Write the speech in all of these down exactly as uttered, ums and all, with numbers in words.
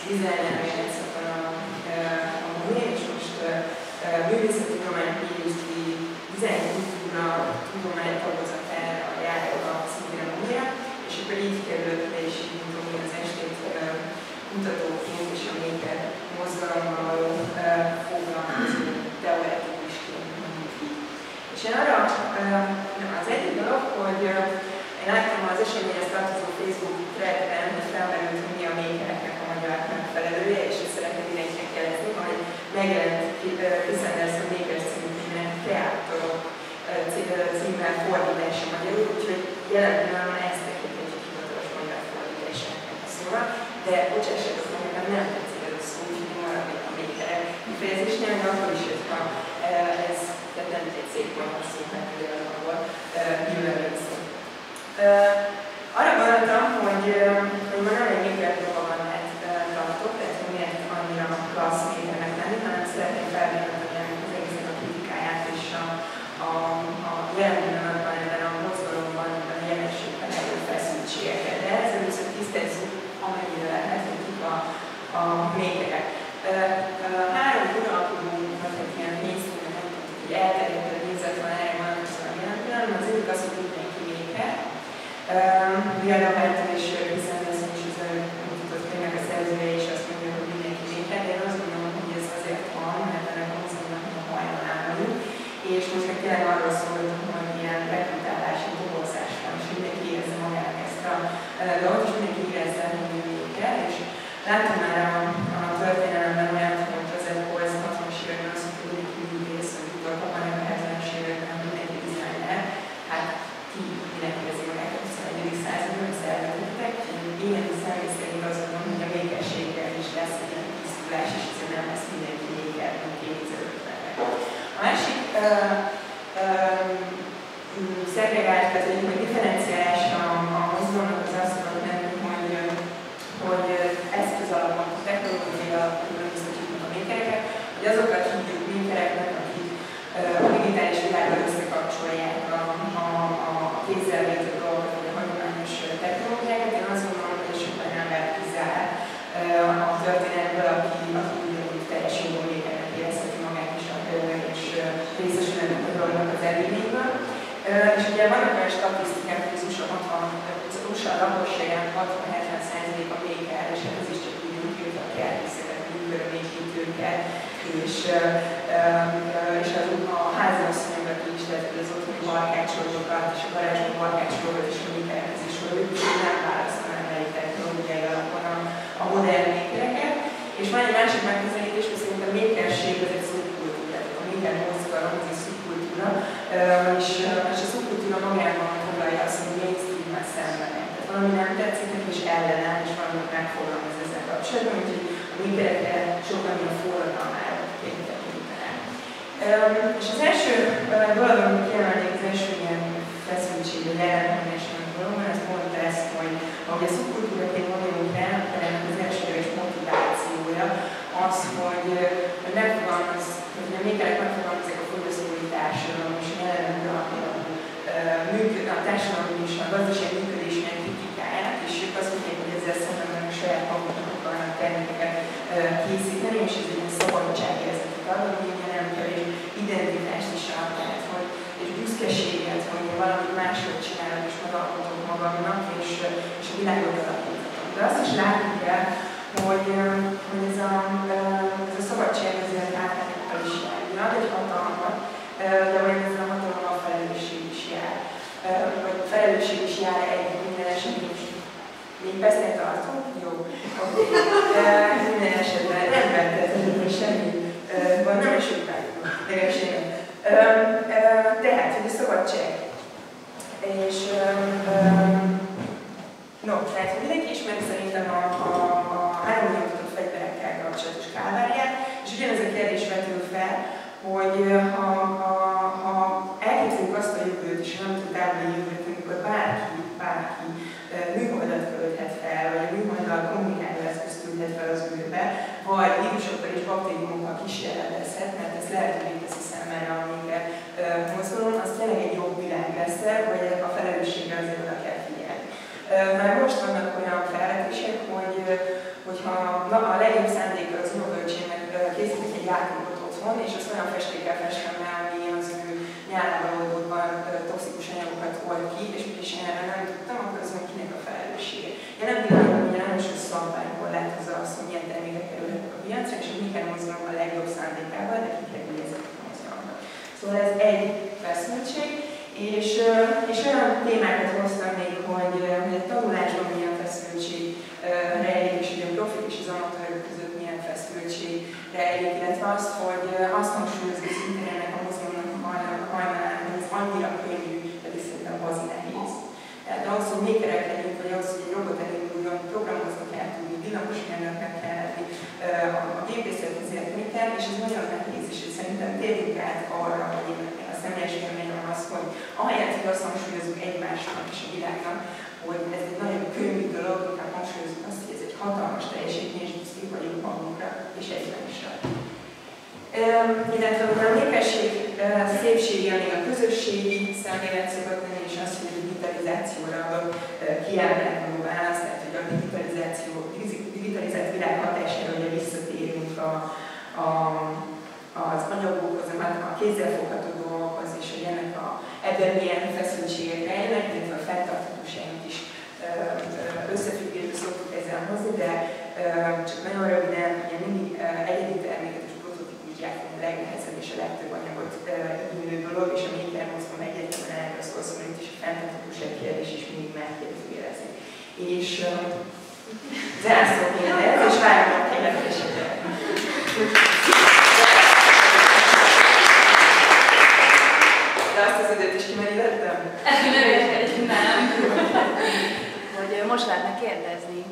dizájnálni egyszerűen a, a Monet, és most művészeti tudomány pé há dé, dizájn kultúra tudomány tagozatára járok a szintén a Monetre, és akkor így kerülök le, és így nyitom én az estét kutatóként és a maker mozgalommal való foglalkozó teoretikusként mondjuk így. És én arra az egyik dolog, hogy én láttam az eseményhez tartozó Facebook threadben, hogy felmerült, hogy mi a makereknek a magyar megfelelője, és ezt szeretném mindenkinek jelezni, hogy megjelent Chris Anderson Makers című filmnek Kreatorok címmel fordítása magyarul, úgyhogy jelen pillanatban ezt tekinthetjük hivatalos magyar fordításnak a szóval, de bocsássatok meg, nekem nem tetszik ez a szó, úgyhogy maradnék a makerek kifejezésnél, de akkor is, hogyha ez tehát nem egy szép magyar szó, mert például ahol jövően szó. Arra gondoltam, hogy, hogy ma nem egy maker propagandát tartok, tehát hogy miért annyira klassz makernek lenni, hanem szeretném felvételni az egésznek a kritikáját és a, a, a jelen pillanatban ebben a mozgalomban, a jelenségben elő feszültségeket. De ezt először tisztázzuk, amennyire lehet, hogy kik a, a makerek. Három uralkodó, vagy egy ilyen mainstream, nem tudom, hogy elterjedtebb nézet van erre vonatkozóan jelen pillanatban. Az egyik az, hogy mindenki maker. Például Háttal és Chris Anderson is az mutatott könyvnek a szerzője, és azt mondja, hogy mindenki maker, de én azt gondolom, hogy ez azért van, mert ennek a mozgalomnak a hajnalán vagyunk. És most meg tényleg arról szólunk, hogy ilyen rekrutálási dobozás van, és mindenki érezze magának ezt a dolgot, és mindenki érezze, hogy ő maker. És láttam már a, a történelemben olyan, hogy az Apple hatvanas években azt mondta, hogy mindenki művész, hogy Viktor Papa nem a hetvenes években mindenki designer. Hát ki minek érzi magát a huszonegyedik században, ezt elvetettek. Én személy szerint azt mondom, hogy a makerséggel is lesz egy ilyen tisztulás, és ezért nem lesz mindenki maker, mint kétezer-ötvenre. A másik uh, uh, szegregált, tehát hogy differenciálás a, a mozgalomnak az azt mondom, hogy, hogy eszköz alapon, a technológiai alapon különböztetjük a makereket, hogy azokat hívjuk makereknek, akik uh, a digitális világban összekapcsolják a, a, a kézzel végzett dolgokat, vagy a hagyományos technológiákat. Én azt gondolom, hogy sokan nem lehet kizár uh, a történetből, aki, aki ugyanúgy teljes jogú makernek érezheti magát is, és részesül ennek a dolognak az előnyéből. És ugye vannak olyan statisztikák, hogy az u es á lakosságának hatvan-hetven százaléka maker, és hát ez is csak úgy működik, a kertészeket, működőmékítőket, és, és az, a háziasszonyokat is, tehát az otthoni barkácsolókat, és a garázsban barkácsolókat, és a makerekhez is hogy nem választanám el egy technológiai alapon a, a modern makereket. És van egy másik megközelítés, hogy szerint a makerség az egy szubkultúra, tehát a maker mozgalom az egy szubkultúra, és, és a szubkultúra magában foglalja azt, hogy mainstream-mel szembenek. Tehát valami nem tetszik neki, és ellenáll, és valamit megfogalmaz ezzel kapcsolatban, úgyhogy a makerekre sokan a forradalmára tekintenek. És az első dolog, amit kiemelnék, az első ilyen feszültség, hogy ellenmondáson a dologban, ez pont ez, hogy ahogy a szubkultúraként gondolunk rá, akkor ennek az elsődleges motivációja az, hogy megfogalmaz, hogy a makerek megfogalmazzák a fogyasztói társadalom és a jelenlegi alapú a társadalom és a gazdaság működésének kritikáját, és ők azt mondják, hogy ezzel szemben a saját maguknak akarnak termékeket készíteni, és ez egy szabadságérzetet ad, ami nem kell, és identitást is ad, tehát, hogy és büszkeséget, hogy valamit máshogy csinálok, és megalkotok magamnak, és, és a világot alakítatom. De azt is látni kell, hogy, hogy ez, a, ez a szabadság ezért hátrányokkal is jár. Ad egy hatalmat, de vagy ez a hatalommal felelősség is jár. Vagy felelősség is jár egy minden esetben is. Még beszélt tartunk? Jó. Okay. Minden esetben nem vettem, semmi. Van nem is sokáig. Legalábbis tehát, hogy a szabadság. És no, tehát mindenki ismeri szerintem a, a, a három nyomtatott fegyverekkel kapcsolatos kálváriát, és ugyanez a kérdés vetül fel, hogy ha, ha, ha elképzeljük azt a jövőt, és nem tud távoli jövőt, amikor bárki, bárki műholdat küldhet fel, vagy a műholddal kommunikáló eszközt küldhet fel az űrbe, vagy vírusokkal és baktériumokkal kísérletezhet, mert ez lehetővé teszi számára a maker mozgalom, az tényleg egy jobb világ lesz, hogy a felelősségre azért oda kell figyelni. Már most vannak olyan felvetések, hogy hogyha a legjobb szándéka az unokölcsémnek készítik egy játékot otthon, és azt olyan festékkel festem le, ami az ő nyálában oldódban toxikus anyagokat old ki, és úgyis én erre nem tudtam, akkor az kinek a felelőssége. Jelen pillanatban ugye nagyon sok szabványból lehet az az, hogy milyen termékek kerülhetnek a piacra, és hogy mi kell mozganom a legjobb szándékával, de ki kell, hogy ezeket mozgalomnak. Szóval ez egy feszültség, és, és olyan témákat hoztam még, hogy, hogy a tanulásban milyen feszültség rejlik, és hogy a profik és az amatőrök között milyen feszültség rejlik, illetve azt, hogy azt hangsúlyozni szintén ennek a mozgalomnak a hajnalán, hogy ez annyira könnyű, pedig szerintem bazi nehéz. Tehát ahhoz, hogy mékerek legyünk, vagy ahhoz, hogy egy robot elinduljon, programozni kell tudni, villamosmérnöknek kell lenni, a gépészet érteni kell, és ez nagyon nehéz, és szerintem térjünk át arra, hogy a személyes élményem az, hogy ahelyett, hogy azt hangsúlyozunk egymásnak és a világnak, hogy ez egy nagyon könnyű dolog, inkább hangsúlyozunk azt, hogy ez egy hatalmas teljesítmény, és büszkék vagyunk magunkra, és egyben is rá. Illetve a népesség szépsége még a közösségi szemlélet szokott lenni, és az, hogy a digitalizációra adok kiemelkedő választ, tehát hogy a digitalizáció, digitalizált világ hatására ugye visszatérünk a, a, az anyagokhoz, a kézzelfogható dolgokhoz, és hogy ennek a, ebben milyen feszültségek rejlenek, illetve a fenntarthatóságot is összefüggésbe szoktuk ezzel hozni, de csak nagyon röviden, ugye mindig egyedi terméket és prototípus gyártani a legnehezebb és a legtöbb anyagot igénylő dolog, és a métermozban egyetlen erről szól, szóval itt is a fenntarthatóság kérdés is mindig megkérdőjelezni. És zászlók mindez, és várom a kérdéseket. De azt az időt is kimerítettem? Nem értem, nem. Hogy most lehetne kérdezni.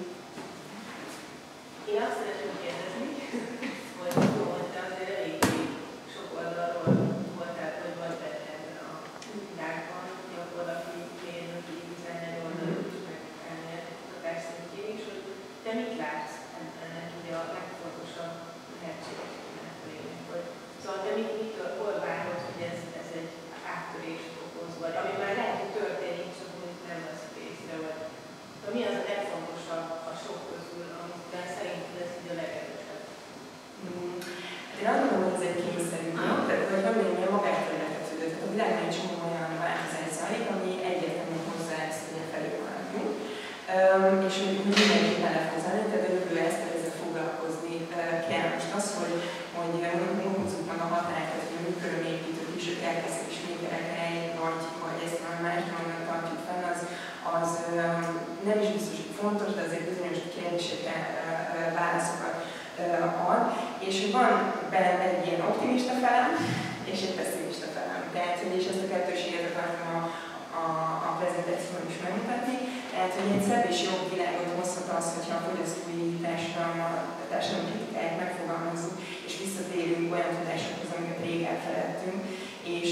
Én azt szeretném kérdezni, hogy jó, hogy te azért elég sok oldalról voltál, hogy vagy benne ebben a világban, hogy valaki mérnöki, dizájner oldalról is meg elmélet kutatás szintjén, és hogy te mit látsz ennek ugye a legfontosabb lehetségességnek lényeg, hogy szóval te mit, mitől, hol várod, hogy ez, ez egy áttörést okoz, vagy ami már lehet, hogy történik, csak úgy nem veszik észre, vagy de mi az a legfontosabb a sok közül, amiben szerinted ez így a legerősebb? Mm. Én azt gondolom, hogy ez egy kényszerű, tehát hogy nem mondjam, magától értetődő. Tehát a világban egy csomó olyan változás zajlik, ami egyértelműen hozzá ezt, hogy felé maradjunk. Um, és hogy mindenki bele fog zárni, tehát a jövő ezt ezzel foglalkozni kell. Most az, hogy, hogy húzzuk meg a határokat, hogy a műkörömépítők is, ők elkezdtek is mékerekre, vagy, vagy ezt már más dolognak tartjuk fenn, az, az um, nem is biztos, hogy fontos, de azért bizonyos kérdésekre uh, válaszokat uh, ad. És hogy van bennem egy ilyen optimista felem, és egy pessimista felem. Tehát, hogy és ezt a kettőséget akartam a, a, a prezentációban is megmutatni. Tehát, hogy egy szebb és jobb világot hozhat az, hogyha a fogyasztói társadalom kritikáját megfogalmazzuk, és visszatérünk olyan tudásokhoz, amiket rég elfeledtünk, és,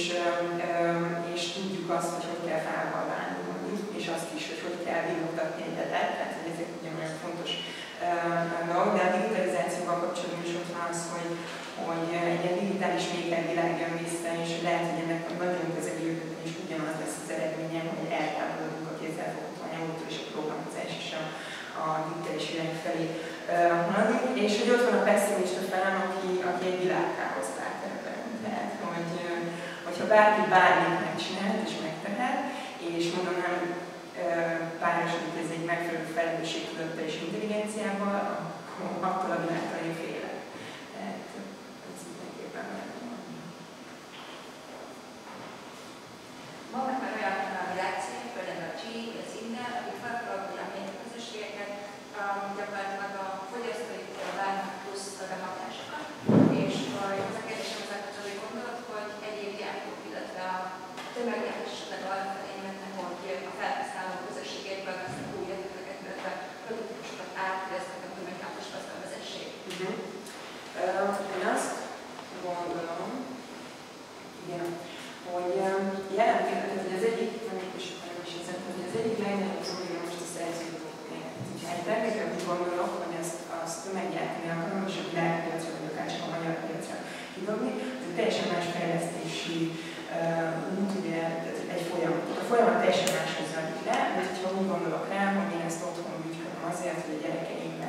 és tudjuk azt, hogy hogy kell fával válni, és azt is, hogy hogy kell végigmutatni egy letet, tehát hogy ezek ugyanolyan fontos dolgok, de a digitalizációval kapcsolatban is ott van az, hogy, hogy egy ilyen digitális mékervilág jön vissza, és lehet, hogy ennek a nagyon közeli jövőben is ugyanaz lesz az eredménye, hogy eltávolodunk a kézzelfogható anyagokról, és a programozás is a, a digitális világ felé haladik, és hogy ott van a pessimista felem, aki, aki egy világkáoszt lát ebben. Tehát, hogy, hogyha bárki bármit megcsinál és megtehet, és mondom, nem párosodik ez egy megfelelő felelősségtudattal és intelligenciával, attól a világtól én félek. Tehát ez mindenképpen megvan. Vannak már olyan reakciók, például a G, az Innen, akik felkarolják a médiaközösségeket, gyakorlatilag a fogyasztóitól várnak plusz behatásokat, és az a kérdésem ezzel kapcsolatban gondolod, hogy egyéb gyártók, illetve a tömeggyártás esetleg arra felé mennek, hogy a felhasználó közösségekből vesznek új ötleteket, illetve produktusokat átéreznek a tömeggyártáshoz bevezessék. Uh-huh. uh, én azt gondolom, igen, hogy um, jelen pillanat, hogy az egyik, nem is akarom is ezen, hogy az egyik legnagyobb probléma most a szerződőknél. Ha egy termékre úgy gondolok, hogy ezt, azt tömeggyártani akarom, és a világpiacra, vagy akár csak a magyar piacra kidobni, ez egy teljesen más fejlesztési uh, út, ugye, egy folyamat. A folyamat teljesen máshoz zajlik le, de ha úgy gondolok rá, hogy én ezt otthon működöm azért, hogy a gyerekeimmel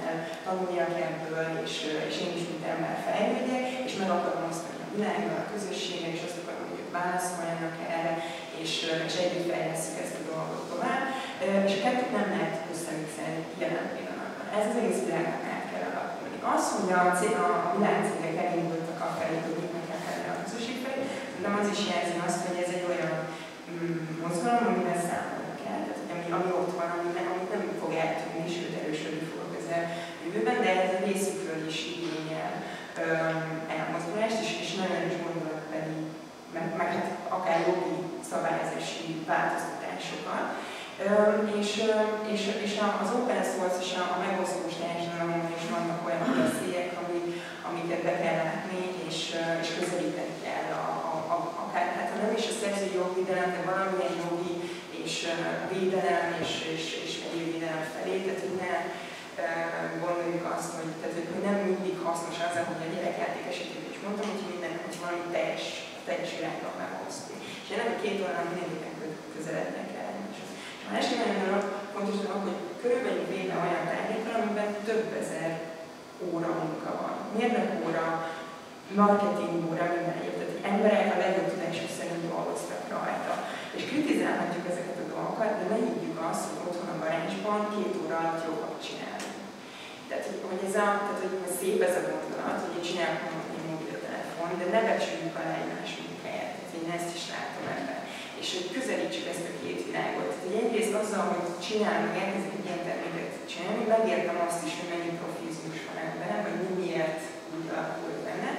tanuljak ebből, és, és én is mint ember fejlődjek, és meg akarom osztani a világgal, a közösséggel, és azt akarom, hogy ők válaszoljanak erre, és, és együtt fejlesztjük ezt a dolgot tovább. És a kettőt nem lehet összemixelni jelen pillanatban. Ez az egész világnak át kell alakulni. Az, hogy a, a világcégek elindultak a felé, hogy mit kell kellene a közösség felé, de az is jelzi azt, hogy ez egy olyan mm, mozgalom, amiben számolni kell. Tehát, ami, ami ott van, ami, amit nem fog eltűnni, sőt erősödni fog a közeljövőben, de ez a részükről is igényel um, elmozdulást, és, és nagyon is gondolatbeli, meg, meg hát akár jogi szabályozási változtatásokat. Um, és, um, és, és az open source és a, a megosztós társadalomban is vannak olyan veszélyek, amik, amiket be kell látni, és, uh, és közelíteni kell a, a, a, akár, hát nem is a szerzői jogvédelem, de valamilyen jogi és uh, védelem és, és, és egyéb védelem felé, tehát hogy ne uh, gondoljuk azt, hogy, tehát, hogy nem mindig hasznos az, hogy a gyerekjáték esetében is mondtam, hogy minden, hogy valami teljes, teljes irányban megosztni. És ennek a két oldalon mindegyiknek közelednek el. A másik nagyon fontos dolog, hogy körülbelül véve olyan tárgyakkal, amiben több ezer óra munka van. Mérnök óra, marketing óra, minden egyéb. Tehát emberek a legjobb tudásuk szerint dolgoztak rajta. És kritizálhatjuk ezeket a dolgokat, de ne higgyük azt, hogy otthon a garázsban két óra alatt jobban csinálunk. Tehát, hogy ez a, tehát, hogy szép ez a gondolat, hogy én csinálok egy mobiltelefon, de ne becsüljük alá egymás munkáját. Tehát én ezt is látom ebben. És hogy közelítsük ezt a két világot. Tehát, hogy egyrészt azzal, hogy csinálunk, elkezdek egy ilyen terméket csinálni, megértem azt is, hogy mennyi profizmus van ebben, vagy miért úgy alakult benne.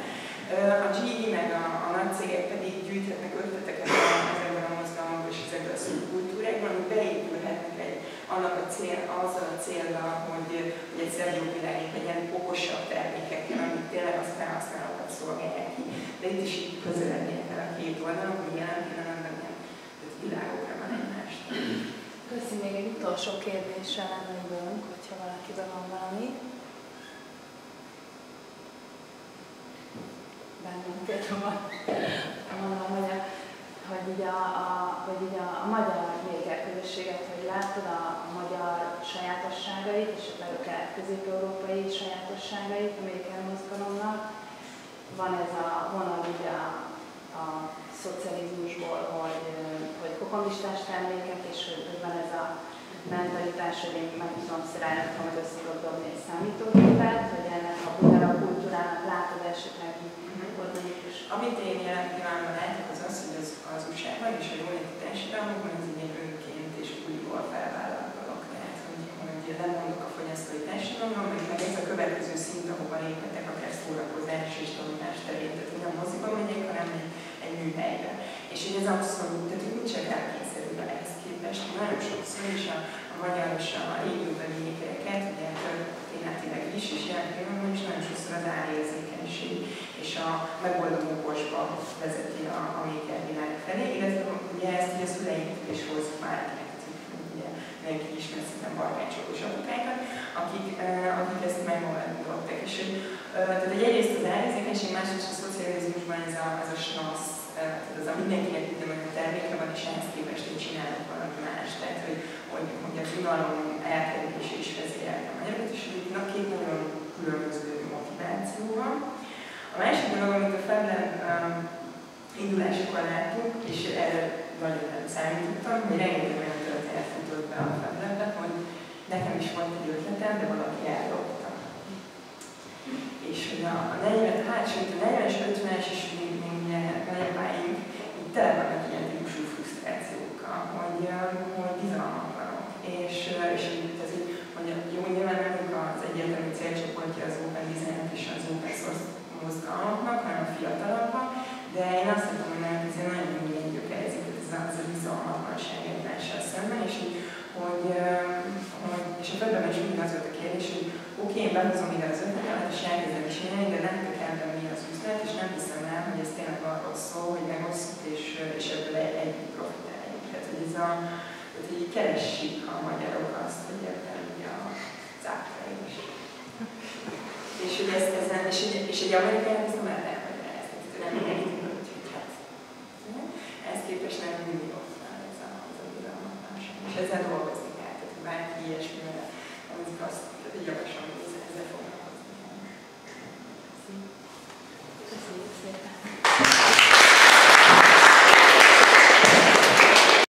A gé í meg a, a nagy cégek pedig gyűjthetnek ötleteket ezekben a mozgalmakban és ezekben a szubkultúrákban, amik beépülhetnek egy, annak a cél, azzal a céllal, hogy, hogy egy szebb jobb világunk legyen okosabb termékekkel, amik tényleg azt felhasználókat szolgálják ki. De itt is így közelednék el a két oldalon, hogy jelen pillanatban nem világokra van egymást. Köszi, még egy utolsó kérdéssel lenne időnk, hogyha valakiben van valami. Bennem például van, mondom, hogy, a, hogy így a, a, hogy így a, a magyar maker közösséget, hogy látod a, a magyar sajátosságait, és esetleg a kelet-közép-európai sajátosságait a maker mozgalomnak. Van ez a vonal ugye a, a szocializmusból, hogy, hogy kokonlistás termékek, és hogy van ez a mentalitás, hogy én meg tudom szerelni, hogy össze tudok dobni egy számítógépet, hogy ennek a magyar kultúrának látod esetleg organikus. Amit én jelen pillanatban látok, az az, hogy az, az u es á-ban és a jóléti társadalmakban ez egy önként és újból felvállalt dolog. Tehát, hogy, hogy lemondok a fogyasztói társadalomban, meg, meg ez a következő szint, ahova léphetek akár szórakozás és tanulás terén. Tehát, hogy nem moziba megyek, hanem egy, egy műhelybe. És hogy ez abszolút, tehát hogy nincs elkényszerülve ehhez képest. Nagyon sokszor is a, a magyar és a régióbeli ékereket, ugye történetileg is, és jelen pillanatban is nagyon sokszor az árérzékenység és a megoldó okosba vezeti a, a maker világ felé, illetve ugye ezt ugye a szüleinktől is hozzuk már, ugye mindenki ismer szinte barkácsokos apukákat, akik, akik ezt megoldották. És tehát egy egyrészt az árérzékenység, másrészt a szocializmusban ez a, ez a snasz, tehát az a mindenkinek ugyanolyan terméke van, és ehhez képest hogy csinálnak valami más. Tehát, hogy, hogy, hogy az unalom elkerülése is vezérelte a magyarokat, és hogy a két nagyon különböző motiváció van. A másik dolog, amit a FabLab um, indulásokon láttunk, és erre nagyon nem számítottam, hogy rengeteg olyan történet futott be a FabLabbe, hogy nekem is volt egy ötletem, de valaki eldobta. És hogy a, a negyven, hát sőt, a negyvenes, ötvenes és még nagyapáink így tele vannak ilyen típusú frusztrációkkal, hogy, hogy bizalmatlanok. És, és ez így, hogy jó, nyilván nem az egyértelmű célcsoportja az Open Design-nek és az Open Source mozgalmaknak, hanem a fiatalabbak, de én azt mondtam, hogy nem, ez nagyon minden gyökerezik, ez a, ez a bizalmatlanság egymással szemben, és hogy, hogy, hogy és a FabLabben is mindig az volt a kérdés, hogy oké, okay, én behozom ide az ötletet, és elkezdem csinálni, de nem tudok ebben mi az üzlet, és nem hiszem el, hogy ez tényleg arról szól, hogy megosztjuk, és, és ebből együtt profitáljunk. Tehát, hogy ez a, tehát így keresik a magyarok azt, hogy ebben az átfelés. És hogy ezt ezen, és, és egy amerikai